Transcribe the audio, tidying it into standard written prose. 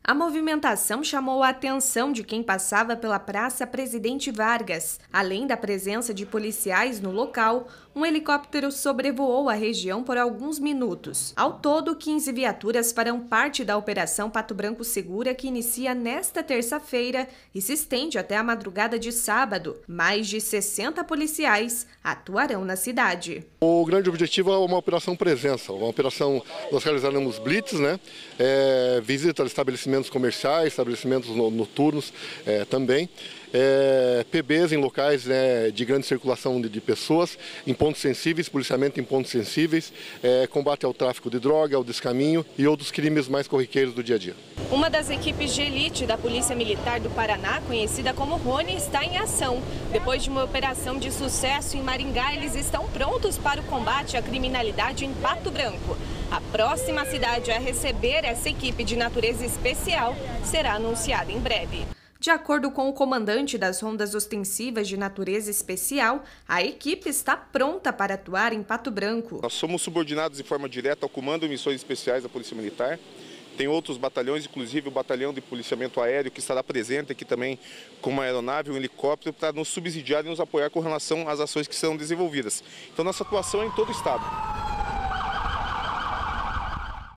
A movimentação chamou a atenção de quem passava pela Praça Presidente Vargas. Além da presença de policiais no local, um helicóptero sobrevoou a região por alguns minutos. Ao todo, 15 viaturas farão parte da Operação Pato Branco Segura, que inicia nesta terça-feira e se estende até a madrugada de sábado. Mais de 60 policiais atuarão na cidade. O grande objetivo é uma operação presença, uma operação, nós realizaremos blitz, visita a estabelecimentos comerciais, estabelecimentos noturnos também, PBs em locais de grande circulação de pessoas, em pontos sensíveis, policiamento em pontos sensíveis, combate ao tráfico de droga, ao descaminho e outros crimes mais corriqueiros do dia a dia. Uma das equipes de elite da Polícia Militar do Paraná, conhecida como Rony, está em ação. Depois de uma operação de sucesso em Maringá, eles estão prontos para o combate à criminalidade em Pato Branco. A próxima cidade a receber essa equipe de natureza especial será anunciada em breve. De acordo com o comandante das rondas ostensivas de natureza especial, a equipe está pronta para atuar em Pato Branco. Nós somos subordinados de forma direta ao Comando de Missões Especiais da Polícia Militar. Tem outros batalhões, inclusive o Batalhão de Policiamento Aéreo, que estará presente aqui também com uma aeronave, um helicóptero, para nos subsidiar e nos apoiar com relação às ações que serão desenvolvidas. Então, nossa atuação é em todo o estado.